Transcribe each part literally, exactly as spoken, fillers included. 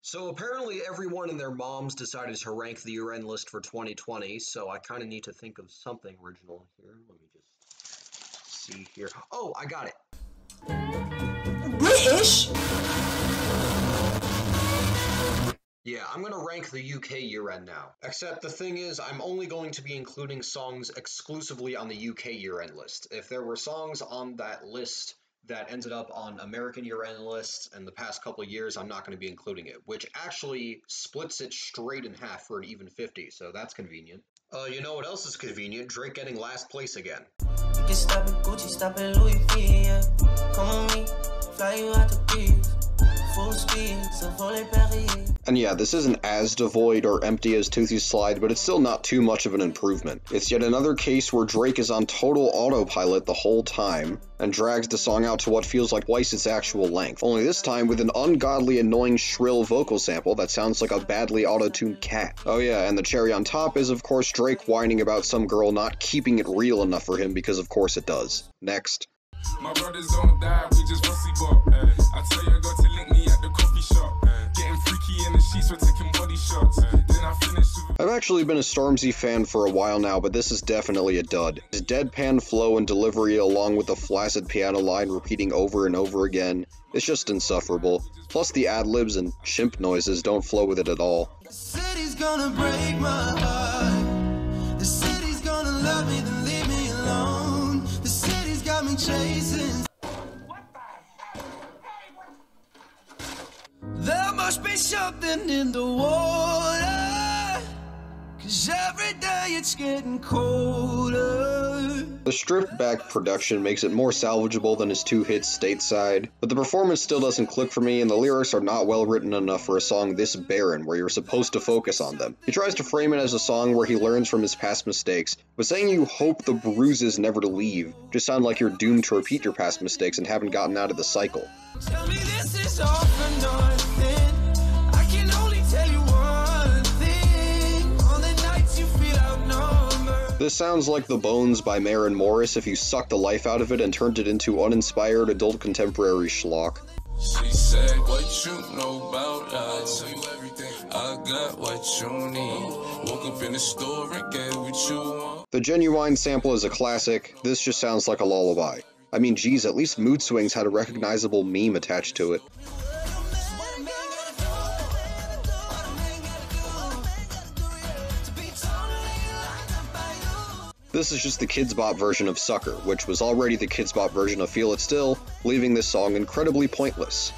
So apparently everyone and their moms decided to rank the year-end list for twenty twenty, so I kind of need to think of something original here. Let me just see here. Oh, I got it. British? Yeah, I'm gonna rank the U K year-end now. Except the thing is, I'm only going to be including songs exclusively on the U K year-end list. If there were songs on that list that ended up on American year-end lists in the past couple of years, I'm not going to be including it, which actually splits it straight in half for an even fifty, so that's convenient. Uh, you know what else is convenient? Drake getting last place again. You can stop at Gucci, stop at Louis V, yeah. Come on me, fly you out to peace. Full speed, so volley Paris. And yeah, this isn't as devoid or empty as Toothy's Slide, but it's still not too much of an improvement. It's yet another case where Drake is on total autopilot the whole time, and drags the song out to what feels like twice its actual length, only this time with an ungodly annoying shrill vocal sample that sounds like a badly auto-tuned cat. Oh yeah, and the cherry on top is of course Drake whining about some girl not keeping it real enough for him, because of course it does. Next. My brothers don't die, we just rusty bop. Uh, I tell you, I got to link me at the coffee shop. Uh, getting freaky in the sheets, we're taking body shots. Uh, then I finish with... I've actually been a Stormzy fan for a while now, but this is definitely a dud. His deadpan flow and delivery, along with the flaccid piano line repeating over and over again, is just insufferable. Plus the ad-libs and chimp noises don't flow with it at all. The city's gonna break my heart. The city's gonna love me, then leave me alone. The city's got me chasing. There must be something in the water, 'cause every day it's getting colder. The stripped-back production makes it more salvageable than his two hits Stateside, but the performance still doesn't click for me, and the lyrics are not well written enough for a song this barren where you're supposed to focus on them. He tries to frame it as a song where he learns from his past mistakes, but saying you hope the bruises never to leave just sound like you're doomed to repeat your past mistakes and haven't gotten out of the cycle. Tell me this is all for nothing. I can only tell you one thing. On the nights you feel outnumbered. This sounds like The Bones by Maren Morris if you sucked the life out of it and turned it into uninspired adult contemporary schlock. She said, what you know about us? I tell you everything. I got what you need. Woke up in the store and get what you want. The Genuine sample is a classic. This just sounds like a lullaby. I mean, geez, at least Mood Swings had a recognizable meme attached to it. This is just the Kidz Bop version of Sucker, which was already the Kidz Bop version of Feel It Still, leaving this song incredibly pointless.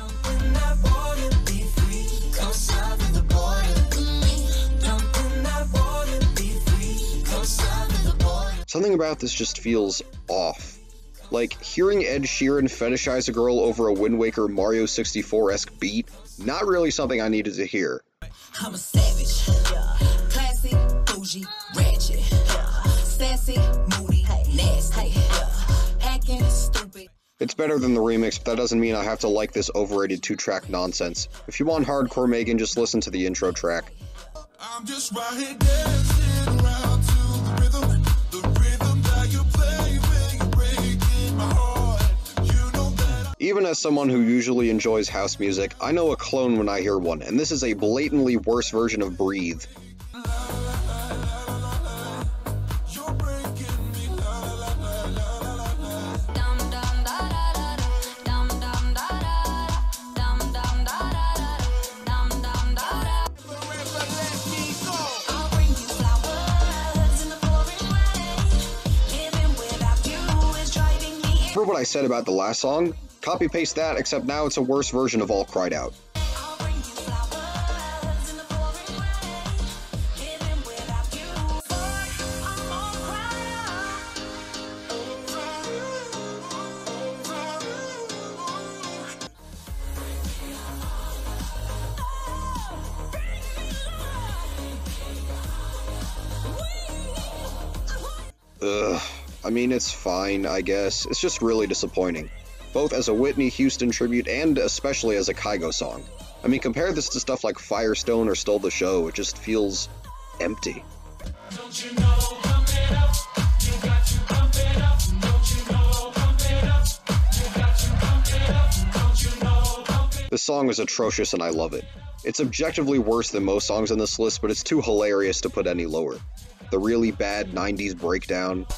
Something about this just feels off. Like, hearing Ed Sheeran fetishize a girl over a Wind Waker Mario sixty-four-esque beat, not really something I needed to hear. I'm a savage, yeah. Classy, bougie, ratchet, yeah. Sassy, moody, nasty, yeah. Hacking, stupid. It's better than the remix, but that doesn't mean I have to like this overrated two-track nonsense. If you want hardcore Megan, just listen to the intro track. I'm just right here dancing around to the rhythm, the rhythm that you play when you break in my heart. You know that. Even as someone who usually enjoys house music, I know a clone when I hear one, and this is a blatantly worse version of Breathe. Remember what I said about the last song? Copy paste that, except now it's a worse version of All Cried Out. Ugh. I mean, it's fine, I guess. It's just really disappointing. Both as a Whitney Houston tribute and especially as a Kygo song. I mean, compare this to stuff like Firestone or Stole the Show, it just feels empty. Don't you know, pump it up. You got to pump it up. Don't you know, pump it up. You got to pump it up. Don't you know, pump it up. This song is atrocious and I love it. It's objectively worse than most songs on this list, but it's too hilarious to put any lower. The really bad nineties breakdown.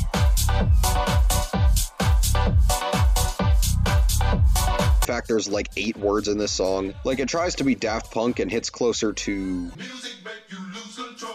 In fact, there's like eight words in this song. Like, it tries to be Daft Punk and hits closer to... Music make you lose control.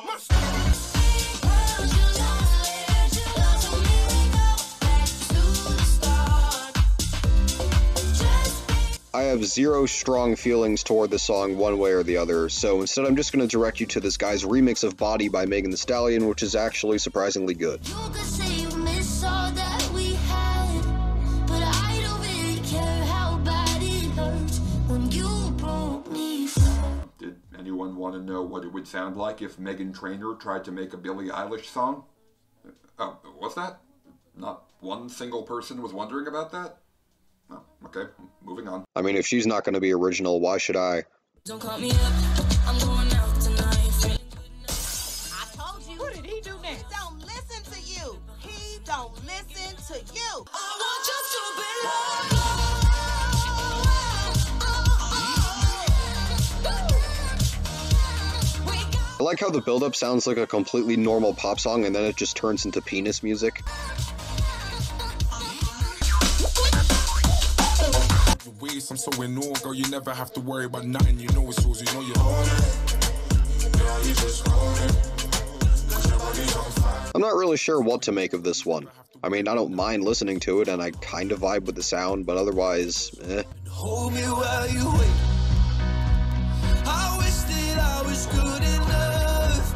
I have zero strong feelings toward the song one way or the other, so instead I'm just going to direct you to this guy's remix of Body by Megan Thee Stallion, which is actually surprisingly good. You could say you miss all that we had, but I don't really care how bad it hurts when you broke me flat. Did anyone want to know what it would sound like if Meghan Trainor tried to make a Billie Eilish song? Oh, what's that? Not one single person was wondering about that? Oh, okay, moving on. I mean, if she's not going to be original, why should I? Don't call me up, I'm going out tonight. I told you. What did he do now? He don't listen to you. He don't listen to you. I want you to belong. I like how the build-up sounds like a completely normal pop song and then it just turns into penis music. I'm so in awe, girl, you never have to worry about nothing. You know it's yours, you know you own it. Girl, you just own it. 'Cause your body's on fire. I'm not really sure what to make of this one. I mean, I don't mind listening to it and I kind of vibe with the sound, but otherwise, eh. Hold me while you wait. I wish that I was good enough.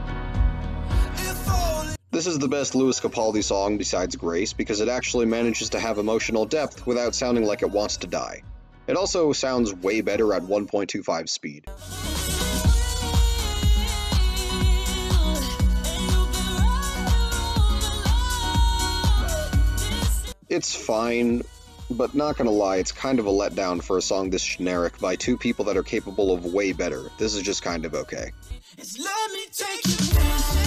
If only. This is the best Lewis Capaldi song besides Grace because it actually manages to have emotional depth without sounding like it wants to die. It also sounds way better at one point two five speed. It's fine, but not gonna lie, it's kind of a letdown for a song this generic by two people that are capable of way better. This is just kind of okay. It's let me take you dancing.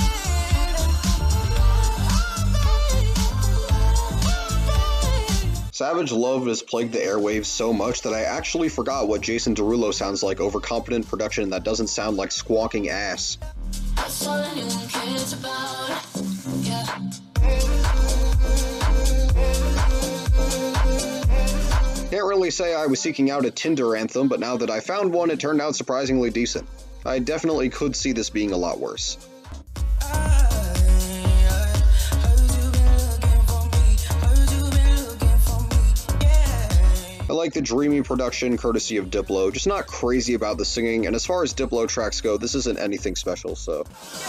Savage Love has plagued the airwaves so much that I actually forgot what Jason Derulo sounds like over competent production that doesn't sound like squawking ass. That's all anyone cares about. Yeah. Can't really say I was seeking out a Tinder anthem, but now that I found one, it turned out surprisingly decent. I definitely could see this being a lot worse. I like the dreamy production courtesy of Diplo, just not crazy about the singing, and as far as Diplo tracks go, this isn't anything special, so...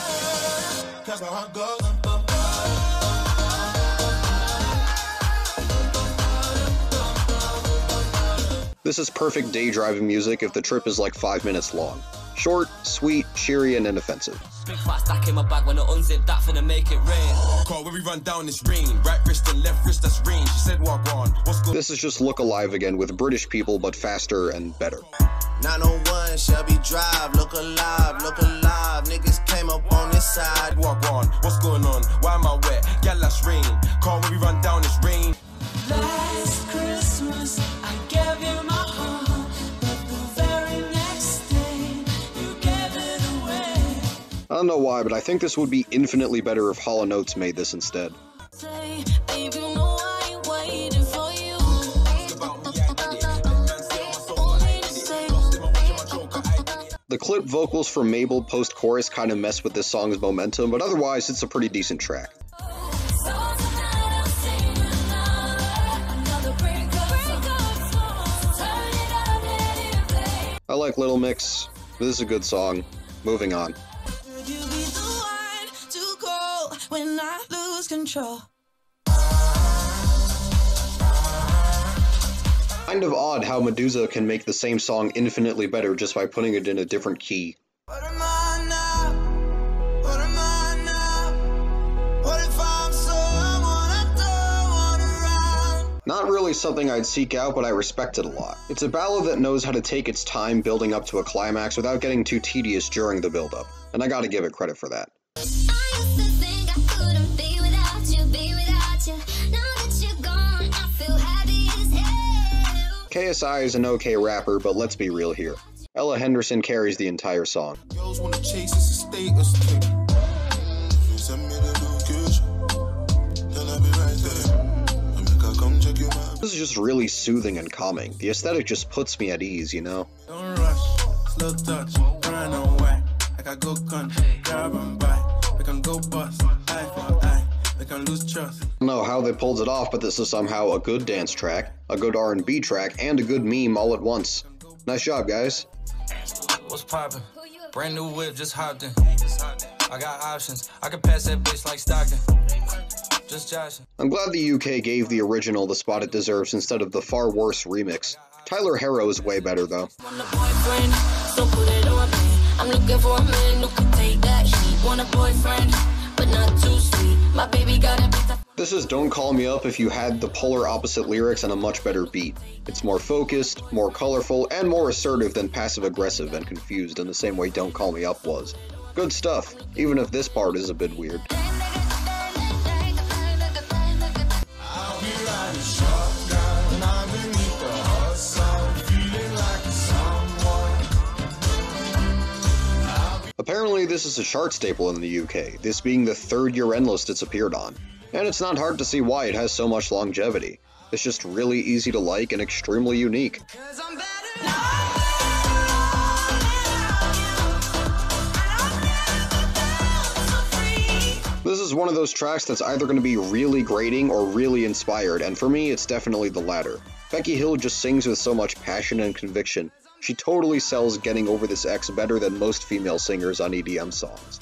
This is perfect day driving music if the trip is like five minutes long. Short, sweet, cheery, and inoffensive. Big fat stack in my bag when I unzip that finna make it rain. Call when we run down this rain. Right wrist and left wrist, that's rain. She said walk on. What's good? This is just Look Alive again with British people, but faster and better. nine oh one Shelby Drive, look alive, look alive. Niggas came up on this side. Walk on. What's going on? Why am I wet? Yeah, that's rain. Call when we run down this rain. Last Christmas, I gave you my heart, but the very next day, you gave it away. I don't know why, but I think this would be infinitely better if Hall and Oates made this instead. Say, babe, you know I ain't waiting for you. The clip vocals from Mabel post-chorus kind of mess with this song's momentum, but otherwise it's a pretty decent track. I like Little Mix. This is a good song. Moving on. Would you be the one to call when I lose control? Kind of odd how Medusa can make the same song infinitely better just by putting it in a different key. What am I now? What am I now? What if I'm someone I don't want around? Not really something I'd seek out, but I respect it a lot. It's a ballad that knows how to take its time building up to a climax without getting too tedious during the build-up, and I gotta give it credit for that. I used to think I couldn't be without you, be without you. Now that you're gone, I feel happy as hell. K S I is an okay rapper, but let's be real here. Ella Henderson carries the entire song. Girls wanna chase, it's a status thing. Send me the location, then I'll be right there. I make her come check you out. This is just really soothing and calming. The aesthetic just puts me at ease, you know? Don't rush, slow touch, run away. Like I go country, grab and buy. We can go bust, eye for eye. We can lose trust. I don't know how they pulled it off, but this is somehow a good dance track, a good R and B track, and a good meme all at once. Nice job, guys. What's poppin'? Brand new whip, just hopped in. I got options. I can pass that bitch like Stockton. Just joshing. I'm glad the U K gave the original the spot it deserves instead of the far worse remix. Tyler Harrow is way better, though. I'm looking for a man who can take that heat. Want a boyfriend, but not too sweet. My baby got a bit of... This is Don't Call Me Up if you had the polar opposite lyrics and a much better beat. It's more focused, more colorful, and more assertive than passive-aggressive and confused in the same way Don't Call Me Up was. Good stuff, even if this part is a bit weird. Apparently this is a chart staple in the U K, this being the third year end list it's appeared on. And it's not hard to see why it has so much longevity. It's just really easy to like and extremely unique. This is one of those tracks that's either going to be really grating or really inspired, and for me it's definitely the latter. Becky Hill just sings with so much passion and conviction. She totally sells getting over this ex better than most female singers on E D M songs.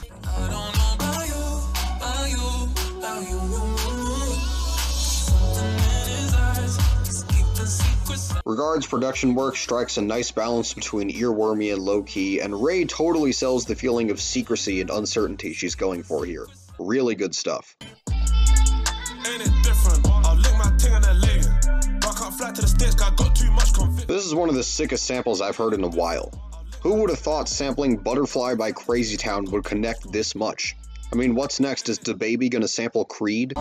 Regards production work strikes a nice balance between earwormy and low-key, and Ray totally sells the feeling of secrecy and uncertainty she's going for here. Really good stuff. Ain't it different? I'll lick my ting on that leg. I can't fly to the States, I got too much conviction. This is one of the sickest samples I've heard in a while. Who would have thought sampling Butterfly by Crazy Town would connect this much? I mean, what's next? Is DaBaby gonna sample Creed?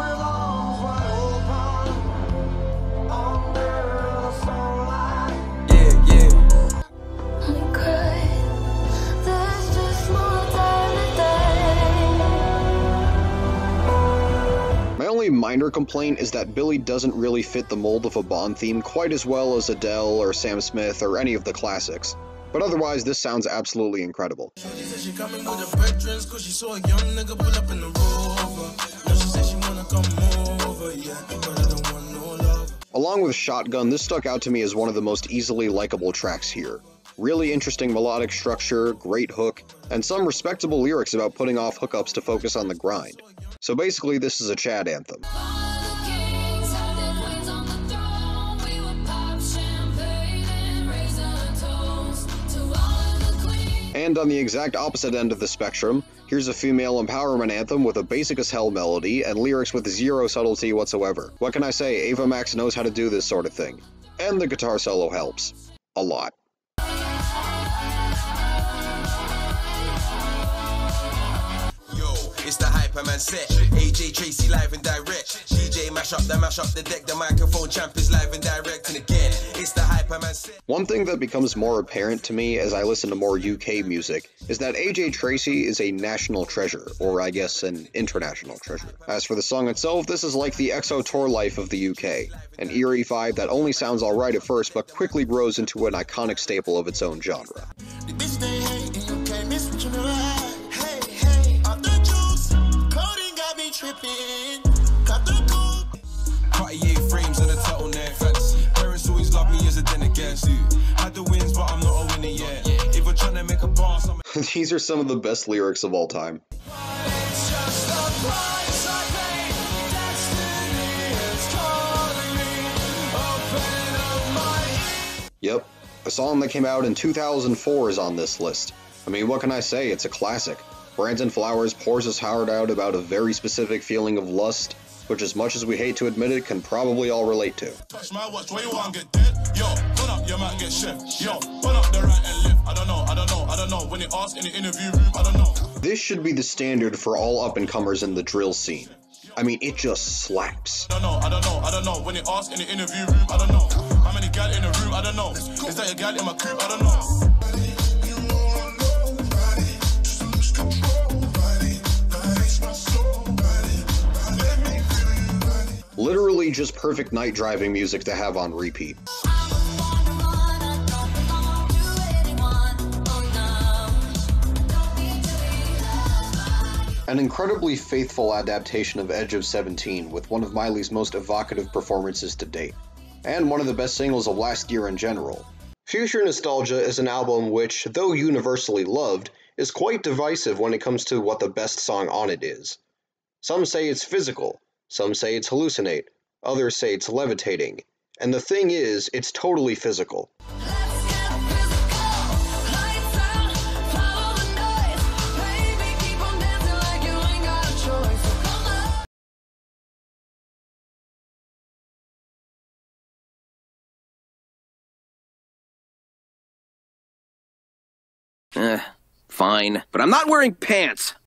Minor complaint is that Billy doesn't really fit the mold of a Bond theme quite as well as Adele or Sam Smith or any of the classics. But otherwise, this sounds absolutely incredible. Along with Shotgun, this stuck out to me as one of the most easily likable tracks here. Really interesting melodic structure, great hook, and some respectable lyrics about putting off hookups to focus on the grind. So basically, this is a Chad anthem. And on the exact opposite end of the spectrum, here's a female empowerment anthem with a basic as hell melody and lyrics with zero subtlety whatsoever. What can I say, Ava Max knows how to do this sort of thing. And the guitar solo helps. A lot. It's the Hyperman set. A J Tracy live and direct. D J mash up, the mash up the deck. The microphone champ is live and direct. And again, it's the Hyperman set. One thing that becomes more apparent to me as I listen to more U K music is that A J Tracy is a national treasure, or I guess an international treasure. As for the song itself, this is like the X O Tour life of the U K, an eerie vibe that only sounds alright at first but quickly grows into an iconic staple of its own genre. Cartier frames and a turtleneck. Fantasy. Parents always love me as a den against you. Had the wins, but I'm not a winner yet. If we're trying to make a pass, I'm These are some of the best lyrics of all time. It's just the price I pay. Destiny is calling me. Open up my ears. Yep, a song that came out in two thousand four is on this list. I mean, what can I say? It's a classic. Brandon Flowers pours his heart out about a very specific feeling of lust, which as much as we hate to admit it, can probably all relate to. Touch my watch, where you want get dead? Yo, put up, you might get chef. Yo, put up the right and left. I don't know, I don't know, I don't know. When they ask in the interview room, I don't know. This should be the standard for all up-and-comers in the drill scene. I mean, it just slaps. I don't know, I don't know, I don't know. When they ask in the interview room, I don't know. How many gal in the room, I don't know. Is that a gal in my crib, I don't know. just perfect night driving music to have on repeat. An incredibly faithful adaptation of Edge of seventeen, with one of Miley's most evocative performances to date, and one of the best singles of last year in general. Future Nostalgia is an album which, though universally loved, is quite divisive when it comes to what the best song on it is. Some say it's physical, some say it's hallucinate, others say it's levitating, and the thing is, it's totally physical. Eh, fine. But I'm not wearing pants!